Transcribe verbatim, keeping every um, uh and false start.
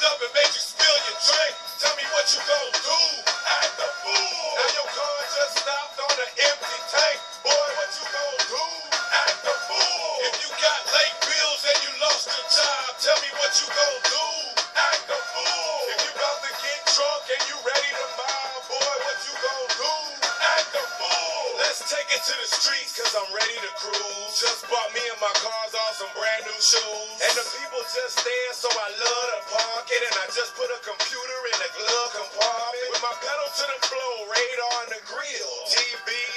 up and made you spill your drink. Tell me what you gon' do. Act the fool. Now your car just stopped on an empty tank. Boy, what you gon' do? Act the fool. If you got late bills and you lost your job, tell me what you gon' do. Act the fool. If you about to get drunk and you ready to mob, boy, what you gon' do? Act the fool. Let's take it to the streets, cause I'm ready to cruise. Just bought me and my cars all some brand new shoes. And the people just there, so I love to park it. And I just put a computer in the glove compartment. With my pedal to the floor, radar on the grill. T V